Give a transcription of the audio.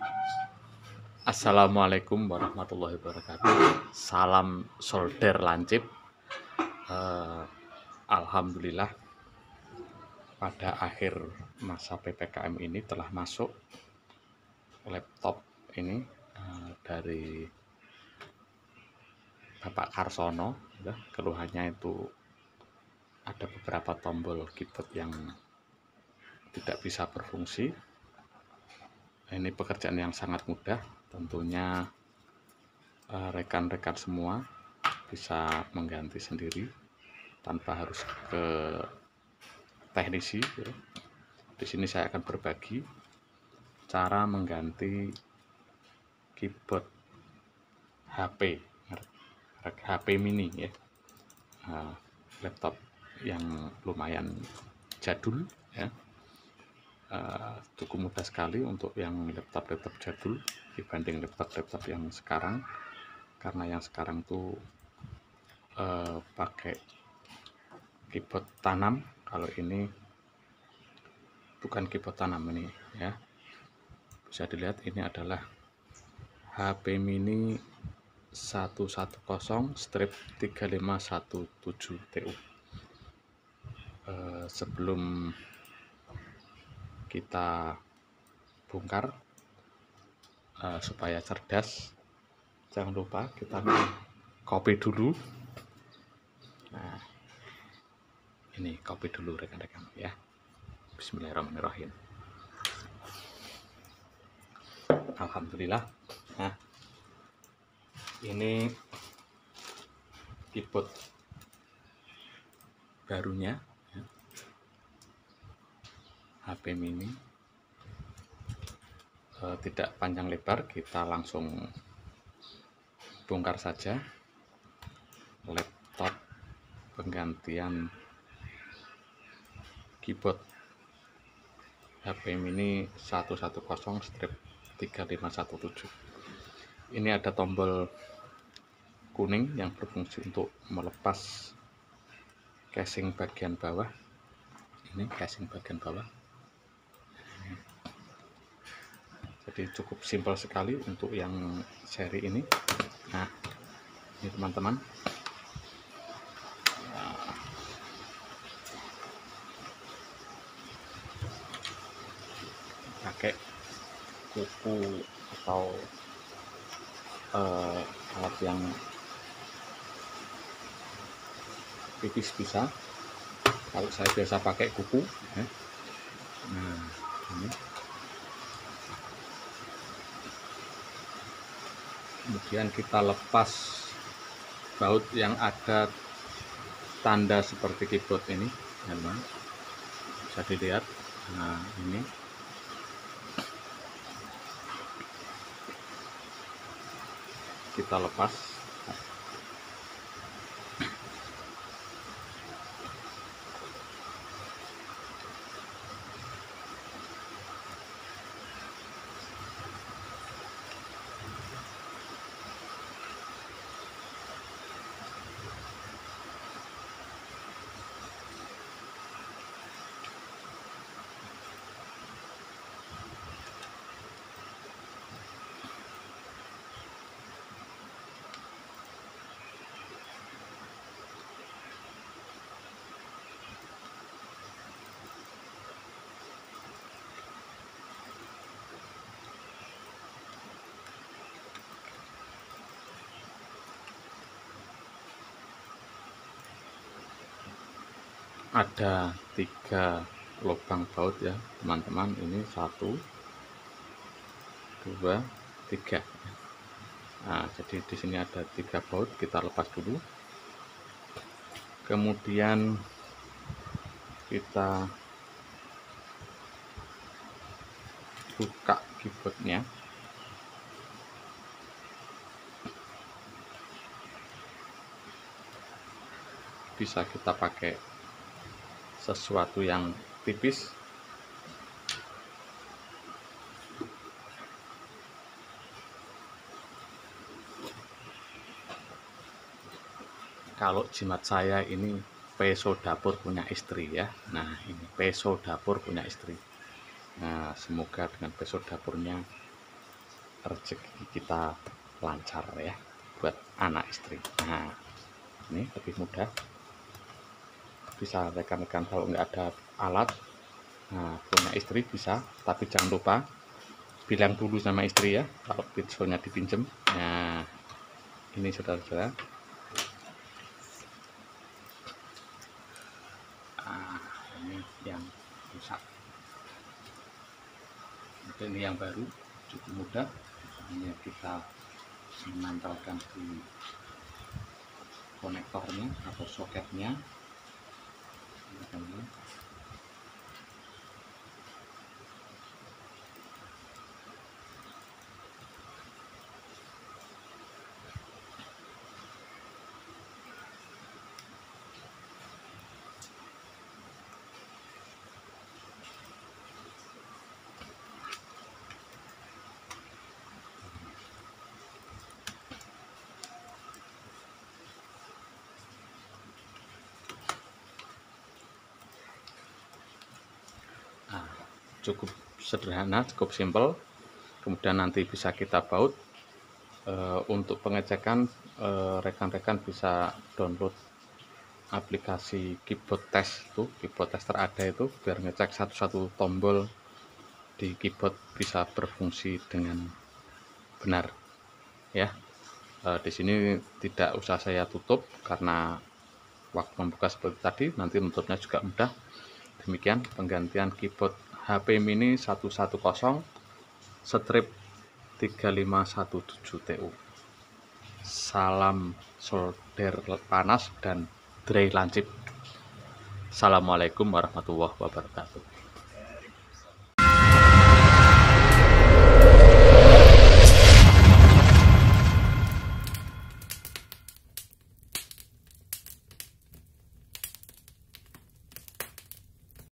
Assalamualaikum warahmatullahi wabarakatuh. Salam solder lancip. Alhamdulillah pada akhir masa PPKM ini telah masuk laptop ini dari Bapak Karsono. Keluhannya itu ada beberapa tombol keyboard yang tidak bisa berfungsi. Ini pekerjaan yang sangat mudah, tentunya rekan-rekan semua bisa mengganti sendiri tanpa harus ke teknisi. Di sini saya akan berbagi cara mengganti keyboard HP, HP mini ya, laptop yang lumayan jadul ya. Cukup mudah sekali untuk yang laptop jadul dibanding laptop yang sekarang, karena yang sekarang tuh pakai keyboard tanam. Kalau ini bukan keyboard tanam ini ya, bisa dilihat ini adalah HP mini 110/3517 TU. Sebelum kita bongkar, supaya cerdas, jangan lupa kita copy dulu. Nah, ini copy dulu rekan-rekan ya. Bismillahirrahmanirrahim. Alhamdulillah. Nah, ini keyboard barunya ya. HP mini, tidak panjang lebar, kita langsung bongkar saja laptop penggantian keyboard HP mini 110/3517. Ini ada tombol kuning yang berfungsi untuk melepas casing bagian bawah. Ini casing bagian bawah. Jadi cukup simpel sekali untuk yang seri ini. Nah, ini teman-teman, pakai kuku atau alat yang tipis bisa. Kalau saya biasa pakai kuku ya. Nah, ini kemudian kita lepas baut yang ada tanda seperti keyboard ini ya, teman. Bisa dilihat. Nah, ini kita lepas. Ada 3 lubang baut ya teman-teman. Ini 1, 2, 3. Nah, jadi di sini ada 3 baut, kita lepas dulu. Kemudian kita buka keyboardnya. Bisa kita pakai sesuatu yang tipis. Kalau jimat saya ini peso dapur punya istri ya. Nah, ini peso dapur punya istri. Nah, semoga dengan peso dapurnya rezeki kita lancar ya buat anak istri. Nah, ini lebih mudah, bisa rekan-rekan kalau nggak ada alat, nah punya istri bisa, tapi jangan lupa bilang dulu sama istri ya kalau pisaunya dipinjem. Nah, ini saudara-saudara, ini yang rusak. Ini yang baru, cukup mudah, hanya kita menempelkan di konektornya atau soketnya. Nah, cukup sederhana, cukup simpel. Kemudian nanti bisa kita baut. Untuk pengecekan, rekan-rekan bisa download aplikasi keyboard test, itu keyboard tester ada itu, biar ngecek satu-satu tombol di keyboard bisa berfungsi dengan benar ya. Di sini tidak usah saya tutup karena waktu membuka seperti tadi, nanti tutupnya juga mudah. Demikian penggantian keyboard HP Mini 110 strip 3517 TU. Salam solder panas dan dry lancip. Assalamualaikum warahmatullahi wabarakatuh.